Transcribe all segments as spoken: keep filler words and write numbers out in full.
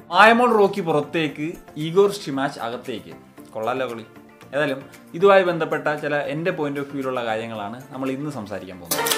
മായമോൾ റോക്കി പുറത്തേക്ക്, Igor Stimac അകത്തേക്ക്. കൊള്ളാലോ കളി. ഏതായാലും ഇതുമായി ബന്ധപ്പെട്ട ചില എൻ്റെ പോയിന്റ് ഓഫ് വ്യൂയിലുള്ള കാര്യങ്ങളാണ് നമ്മൾ ഇന്ന് സംസാരിക്കാൻ പോകുന്നത്.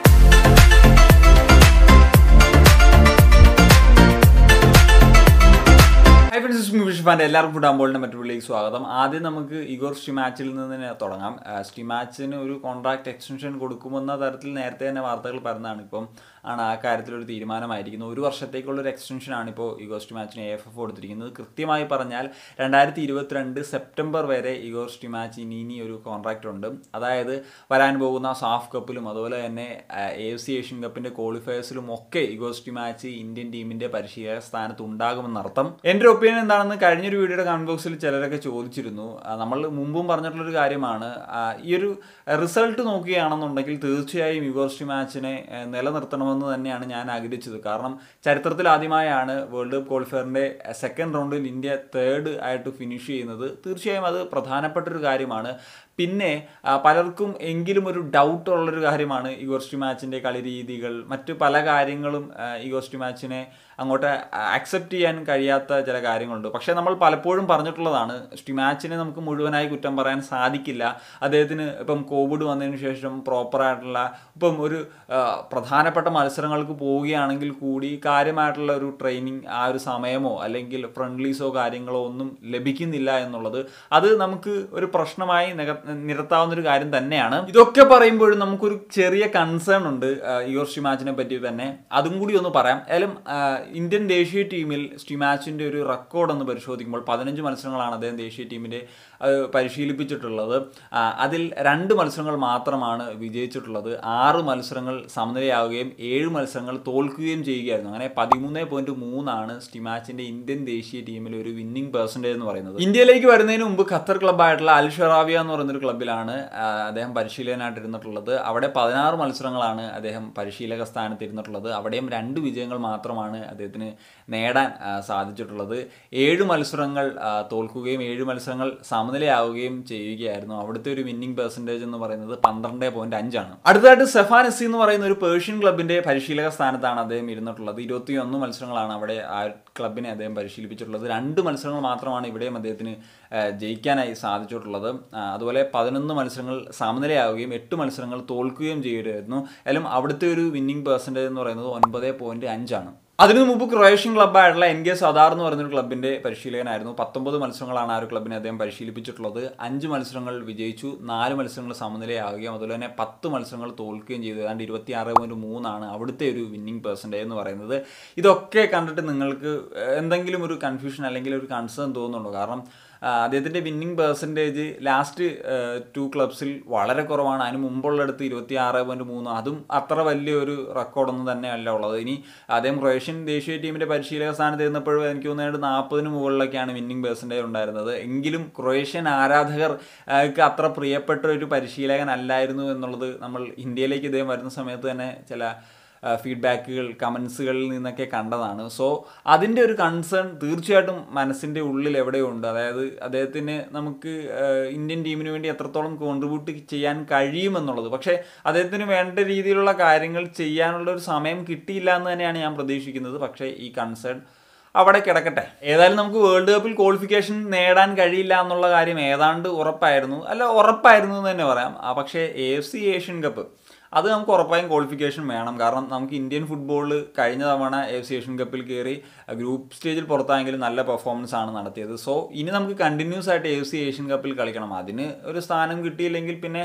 ഹൈ ഫ്രണ്ട്സ്, വിഷ്ഫാൻ്റെ എല്ലാവർക്കും ഫുട്ബോളിൻ്റെ മറ്റുള്ളിലേക്ക് സ്വാഗതം. ആദ്യം നമുക്ക് ഇഗോർ സ്റ്റിമാച്ചിൽ നിന്ന് തന്നെ തുടങ്ങാം. സ്റ്റിമാച്ചിന് ഒരു കോൺട്രാക്ട് എക്സ്റ്റൻഷൻ കൊടുക്കുമെന്ന തരത്തിൽ നേരത്തെ തന്നെ വാർത്തകൾ പറഞ്ഞതാണ്. ഇപ്പം ആണ് ആ കാര്യത്തിലൊരു തീരുമാനമായിരിക്കുന്നത്. ഒരു വർഷത്തേക്കുള്ളൊരു എക്സ്റ്റൻഷനാണ് ഇപ്പോൾ ഇഗോർ സ്റ്റിമാച്ചിന് എ എഫ് എഫ് കൊടുത്തിരിക്കുന്നത്. കൃത്യമായി പറഞ്ഞാൽ രണ്ടായിരത്തി ഇരുപത്തിരണ്ട് സെപ്റ്റംബർ വരെ ഇഗോർ സ്റ്റിമാച്ചിന് ഇനി ഒരു കോൺട്രാക്റ്റ് ഉണ്ട്. അതായത് വരാൻ പോകുന്ന സാഫ് കപ്പിലും അതുപോലെ തന്നെ എ എഫ് സി ഏഷ്യൻ കപ്പിൻ്റെ ക്വാളിഫയേഴ്സിലും ഒക്കെ ഇഗോർ സ്റ്റിമാച്ച് ഇന്ത്യൻ ടീമിൻ്റെ പരിശീലക സ്ഥാനത്ത് ഉണ്ടാകുമെന്നർത്ഥം. എൻ്റെ ഒപ്പീനിയൻ എന്താണെന്ന് കഴിഞ്ഞൊരു വീഡിയോയുടെ കമന്റ് ബോക്സിൽ ചിലരൊക്കെ ചോദിച്ചിരുന്നു. നമ്മൾ മുമ്പും പറഞ്ഞിട്ടുള്ളൊരു കാര്യമാണ്. ഈ ഒരു റിസൾട്ട് നോക്കുകയാണെന്നുണ്ടെങ്കിൽ തീർച്ചയായും ഇഗോർ സ്റ്റിമാച്ചിനെ നിലനിർത്തണമെന്ന് തന്നെയാണ് ഞാൻ ആഗ്രഹിച്ചത്. കാരണം ചരിത്രത്തിൽ ആദ്യമായാണ് വേൾഡ് കപ്പ് ക്വാളിഫയറിൻ്റെ സെക്കൻഡ് റൗണ്ടിൽ ഇന്ത്യ തേർഡ് ആയിട്ട് ഫിനിഷ് ചെയ്യുന്നത്. തീർച്ചയായും അത് പ്രധാനപ്പെട്ടൊരു കാര്യമാണ്. പിന്നെ പലർക്കും എങ്കിലും ഒരു ഡൗട്ട് ഉള്ളൊരു കാര്യമാണ് ഇഗോർ സ്റ്റിമാച്ചിൻ്റെ കളി രീതികൾ, മറ്റു പല കാര്യങ്ങളും ഇഗോർ സ്റ്റിമാച്ചിനെ അങ്ങോട്ട് അക്സെപ്റ്റ് ചെയ്യാൻ കഴിയാത്ത ചില കാര്യങ്ങളുണ്ട്. പക്ഷേ നമ്മൾ പലപ്പോഴും പറഞ്ഞിട്ടുള്ളതാണ്, സ്റ്റിമാച്ചിനെ നമുക്ക് മുഴുവനായി കുറ്റം പറയാൻ സാധിക്കില്ല. അദ്ദേഹത്തിന് ഇപ്പം കോവിഡ് വന്നതിന് ശേഷം പ്രോപ്പറായിട്ടുള്ള ഇപ്പം ഒരു പ്രധാനപ്പെട്ട മത്സരങ്ങൾക്ക് പോവുകയാണെങ്കിൽ കൂടി കാര്യമായിട്ടുള്ള ഒരു ട്രെയിനിങ് ആ ഒരു സമയമോ അല്ലെങ്കിൽ ഫ്രണ്ട്ലീസോ കാര്യങ്ങളോ ഒന്നും ലഭിക്കുന്നില്ല എന്നുള്ളത് അത് നമുക്ക് ഒരു പ്രശ്നമായി നിക നിരത്താവുന്നൊരു കാര്യം തന്നെയാണ്. ഇതൊക്കെ പറയുമ്പോഴും നമുക്കൊരു ചെറിയ കൺസേൺ ഉണ്ട് ഇഗോർ സ്റ്റിമാച്ചിനെ പറ്റി തന്നെ. അതും കൂടി ഒന്ന് പറയാം. ഏതായാലും ഇന്ത്യൻ ദേശീയ ടീമിൽ സ്റ്റിമാച്ചിൻ്റെ ഒരു റെക്കോർഡ് ഒന്ന് പരിശോധിക്കുമ്പോൾ പതിനഞ്ച് മത്സരങ്ങളാണ് അദ്ദേഹം ദേശീയ ടീമിൻ്റെ പരിശീലിപ്പിച്ചിട്ടുള്ളത്. അതിൽ രണ്ട് മത്സരങ്ങൾ മാത്രമാണ് വിജയിച്ചിട്ടുള്ളത്. ആറ് മത്സരങ്ങൾ സമനിലയാവുകയും ഏഴ് മത്സരങ്ങൾ തോൽക്കുകയും ചെയ്യുകയായിരുന്നു. അങ്ങനെ പതിമൂന്ന് പോയിന്റ് മൂന്നാണ് സ്റ്റിമാച്ചിൻ്റെ ഇന്ത്യൻ ദേശീയ ടീമിലെ ഒരു വിന്നിംഗ് പെർസെൻറ്റേജ് എന്ന് പറയുന്നത്. ഇന്ത്യയിലേക്ക് വരുന്നതിന് മുമ്പ് ഖത്തർ ക്ലബ്ബായിട്ടുള്ള അൽ ഷറാവിയ എന്ന് പറയുന്നൊരു ക്ലബ്ബിലാണ് അദ്ദേഹം പരിശീലകനായിട്ടിരുന്നിട്ടുള്ളത്. അവിടെ പതിനാറ് മത്സരങ്ങളാണ് അദ്ദേഹം പരിശീലക സ്ഥാനത്ത് ഇരുന്നിട്ടുള്ളത്. അവിടെയും രണ്ട് വിജയങ്ങൾ മാത്രമാണ് അദ്ദേഹത്തിന് നേടാൻ സാധിച്ചിട്ടുള്ളത്. ഏഴ് മത്സരങ്ങൾ തോൽക്കുകയും ഏഴ് മത്സരങ്ങൾ സമനിലയാവുകയും ചെയ്യുകയായിരുന്നു. അവിടുത്തെ ഒരു വിന്നിംഗ് പെർസെൻറ്റേജ് എന്ന് പറയുന്നത് പന്ത്രണ്ട് പോയിന്റ് അഞ്ചാണ്. അടുത്തതായിട്ട് സെഫാൻ എസ് എന്ന് പറയുന്ന ഒരു പേർഷ്യൻ ക്ലബിന്റെ പരിശീലക സ്ഥാനത്താണ് അദ്ദേഹം ഇരുന്നിട്ടുള്ളത്. ഇരുപത്തി ഒന്ന് മത്സരങ്ങളാണ് അവിടെ ആ ക്ലബിനെ അദ്ദേഹം പരിശീലിപ്പിച്ചിട്ടുള്ളത്. രണ്ട് മത്സരങ്ങൾ മാത്രമാണ് ഇവിടെയും അദ്ദേഹത്തിന് ജയിക്കാനായി സാധിച്ചിട്ടുള്ളത്. അതുപോലെ പതിനൊന്ന് മത്സരങ്ങൾ സമനിലയാവുകയും എട്ട് മത്സരങ്ങൾ തോൽക്കുകയും ചെയ്യുകയായിരുന്നു. എന്നാലും അവിടുത്തെ ഒരു വിന്നിംഗ് പെർസെൻറ്റേജ് എന്ന് പറയുന്നത് ഒൻപത് പോയിന്റ് അഞ്ചാണ്. അതിനു മുമ്പ് ക്രൊയേഷ്യൻ ക്ലബ്ബായിട്ടുള്ള എൻ കെ സദാർ എന്ന് പറയുന്നൊരു ക്ലബിൻ്റെ പരിശീലകനായിരുന്നു. പത്തൊമ്പത് മത്സരങ്ങളാണ് ആ ഒരു ക്ലബിനെ അദ്ദേഹം പരിശീലിപ്പിച്ചിട്ടുള്ളത്. അഞ്ച് മത്സരങ്ങൾ വിജയിച്ചു, നാല് മത്സരങ്ങൾ സമനിലയാവുകയും അതുപോലെ തന്നെ പത്ത് മത്സരങ്ങൾ തോൽക്കുകയും ചെയ്തു. ഏതാണ്ട് ഇരുപത്തി ആറ് പോയിന്റ് മൂന്നാണ് അവിടുത്തെ ഒരു വിന്നിംഗ് പെർസെൻറ്റേജ് എന്ന് പറയുന്നത്. ഇതൊക്കെ കണ്ടിട്ട് നിങ്ങൾക്ക് എന്തെങ്കിലും ഒരു കൺഫ്യൂഷൻ അല്ലെങ്കിൽ ഒരു കൺസേൺ തോന്നുന്നുണ്ടോ? കാരണം അദ്ദേഹത്തിൻ്റെ വിന്നിംഗ് പെർസെൻറ്റേജ് ലാസ്റ്റ് ടു ക്ലബ്സിൽ വളരെ കുറവാണ്. അതിന് മുമ്പുള്ളടുത്ത് ഇരുപത്തി ആറ് പോയിന്റ് മൂന്ന്, അതും അത്ര വലിയൊരു റെക്കോർഡൊന്നും തന്നെയല്ല ഉള്ളത്. ഇനി അദ്ദേഹം ക്രൊയേഷ്യൻ ദേശീയ ടീമിൻ്റെ പരിശീലക സ്ഥാനത്ത് ഇരുന്നപ്പോഴും എനിക്ക് തോന്നുന്നത് നാൽപ്പതിന് മുകളിലൊക്കെയാണ് വിന്നിംഗ് പെർസെൻറ്റേജ് ഉണ്ടായിരുന്നത്. എങ്കിലും ക്രൊയേഷ്യൻ ആരാധകർക്ക് അത്ര പ്രിയപ്പെട്ട ഒരു പരിശീലകനല്ലായിരുന്നു എന്നുള്ളത് നമ്മൾ ഇന്ത്യയിലേക്ക് ഇദ്ദേഹം വരുന്ന സമയത്ത് തന്നെ ചില ഫീഡ്ബാക്കുകൾ കമൻസുകളിൽ നിന്നൊക്കെ കണ്ടതാണ്. സോ അതിൻ്റെ ഒരു കൺസേൺ തീർച്ചയായിട്ടും മനസ്സിൻ്റെ ഉള്ളിൽ എവിടെയുണ്ട്. അതായത് അദ്ദേഹത്തിന് നമുക്ക് ഇന്ത്യൻ ടീമിന് വേണ്ടി എത്രത്തോളം കോൺട്രിബ്യൂട്ട് ചെയ്യാൻ കഴിയുമെന്നുള്ളത്. പക്ഷേ അദ്ദേഹത്തിന് വേണ്ട രീതിയിലുള്ള കാര്യങ്ങൾ ചെയ്യാനുള്ള ഒരു സമയം കിട്ടിയില്ല എന്ന് തന്നെയാണ് ഞാൻ പ്രതീക്ഷിക്കുന്നത്. പക്ഷേ ഈ കൺസേൺ അവിടെ കിടക്കട്ടെ. ഏതായാലും നമുക്ക് വേൾഡ് കപ്പിൽ ക്വാളിഫിക്കേഷൻ നേടാൻ കഴിയില്ല എന്നുള്ള കാര്യം ഏതാണ്ട് ഉറപ്പായിരുന്നു, അല്ല ഉറപ്പായിരുന്നു എന്ന് തന്നെ പറയാം. പക്ഷേ A F C Asian cup അത് നമുക്ക് ഉറപ്പായും ക്വാളിഫിക്കേഷൻ വേണം. കാരണം നമുക്ക് ഇന്ത്യൻ ഫുട്ബോളിൽ കഴിഞ്ഞ തവണ എ എഫ് സി ഏഷ്യൻ കപ്പിൽ കയറി ഗ്രൂപ്പ് സ്റ്റേജിൽ പുറത്തായെങ്കിലും നല്ല പെർഫോമൻസ് ആണ് നടത്തിയത്. സോ ഇനി നമുക്ക് കണ്ടിന്യൂസ് ആയിട്ട് എ എഫ് സി ഏഷ്യൻ കപ്പിൽ കളിക്കണം. അതിന് ഒരു സ്ഥാനം കിട്ടിയില്ലെങ്കിൽ പിന്നെ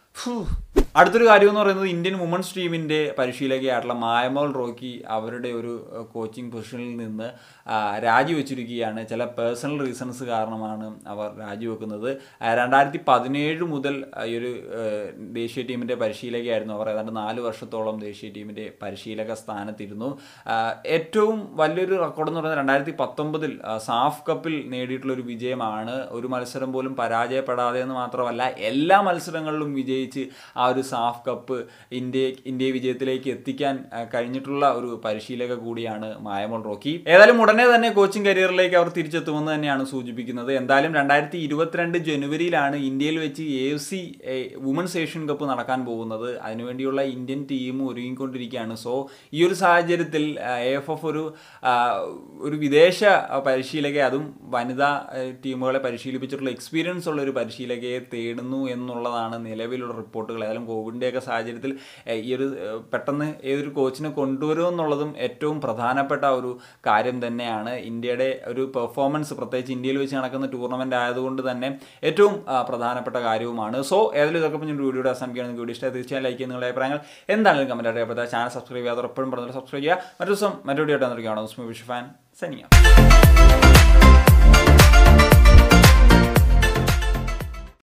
അടുത്തൊരു കാര്യം എന്ന് പറയുന്നത് ഇന്ത്യൻ വുമൻസ് ടീമിൻ്റെ പരിശീലകയായിട്ടുള്ള മായമോൾ റോക്കി അവരുടെ ഒരു കോച്ചിങ് പൊസിഷനിൽ നിന്ന് രാജിവെച്ചിരിക്കുകയാണ്. ചില പേഴ്സണൽ റീസൺസ് കാരണമാണ് അവർ രാജിവെക്കുന്നത്. രണ്ടായിരത്തി പതിനേഴ് മുതൽ ഈ ഒരു ദേശീയ ടീമിൻ്റെ പരിശീലകയായിരുന്നു അവർ. ഏതാണ്ട് നാല് വർഷത്തോളം ദേശീയ ടീമിൻ്റെ പരിശീലക സ്ഥാനത്തിരുന്നു. ഏറ്റവും വലിയൊരു റെക്കോർഡ് എന്ന് പറയുന്നത് രണ്ടായിരത്തി പത്തൊമ്പതിൽ സാഫ് കപ്പിൽ നേടിയിട്ടുള്ളൊരു വിജയമാണ്. ഒരു മത്സരം പോലും പരാജയപ്പെടാതെ എന്ന് മാത്രമല്ല എല്ലാ മത്സരങ്ങളിലും വിജയിച്ച് ആ ഒരു ഒരു സാഫ് കപ്പ് ഇന്ത്യ ഇന്ത്യയെ വിജയത്തിലേക്ക് എത്തിക്കാൻ കഴിഞ്ഞിട്ടുള്ള ഒരു പരിശീലക കൂടിയാണ് മായമോൾ റോക്കി. ഏതായാലും ഉടനെ തന്നെ കോച്ചിങ് കരിയറിലേക്ക് അവർ തിരിച്ചെത്തുമെന്ന് തന്നെയാണ് സൂചിപ്പിക്കുന്നത്. എന്തായാലും രണ്ടായിരത്തി ഇരുപത്തിരണ്ട് ജനുവരിയിലാണ് ഇന്ത്യയിൽ വെച്ച് A F C women's Asian cup നടക്കാൻ പോകുന്നത്. അതിനുവേണ്ടിയുള്ള ഇന്ത്യൻ ടീം ഒരുങ്ങിക്കൊണ്ടിരിക്കുകയാണ്. സോ ഈ ഒരു സാഹചര്യത്തിൽ എ എഫ് എഫ് ഒരു ഒരു വിദേശ പരിശീലകയെ, അതും വനിതാ ടീമുകളെ പരിശീലിപ്പിച്ചിട്ടുള്ള എക്സ്പീരിയൻസ് ഉള്ള ഒരു പരിശീലകയെ തേടുന്നു എന്നുള്ളതാണ് നിലവിലുള്ള റിപ്പോർട്ടുകൾ. ഏതായാലും കോവിഡിൻ്റെയൊക്കെ സാഹചര്യത്തിൽ ഈ ഒരു പെട്ടെന്ന് ഏതൊരു കോച്ചിനെ കൊണ്ടുവരുമെന്നുള്ളതും ഏറ്റവും പ്രധാനപ്പെട്ട ഒരു കാര്യം തന്നെയാണ്. ഇന്ത്യയുടെ ഒരു പെർഫോമൻസ്, പ്രത്യേകിച്ച് ഇന്ത്യയിൽ വെച്ച് നടക്കുന്ന ടൂർണമെൻ്റ് ആയതുകൊണ്ട് തന്നെ ഏറ്റവും പ്രധാനപ്പെട്ട കാര്യവുമാണ്. സോ ഏതായാലും ഇതൊക്കെ ഞാൻ വീഡിയോയുടെ അവസാനിക്കുകയാണ്. വീഡിയോ ഇഷ്ടമായി തീർച്ചയായും ലൈക്ക് ചെയ്യുന്ന നിങ്ങളുടെ അഭിപ്രായങ്ങൾ എന്താണെങ്കിലും കമൻറ്റ് അറിയപ്പെടുക. ചാനൽ സബ്സ്ക്രൈബ് ചെയ്യാതെ എപ്പോഴും പറഞ്ഞാൽ സബ്സ്ക്രൈബ് ചെയ്യുക. മറ്റൊരു ദിവസം മറ്റൊരു വീഡിയോ ആയിട്ട് വന്നിരിക്കുകയാണ്. ഫാൻ സനിയ.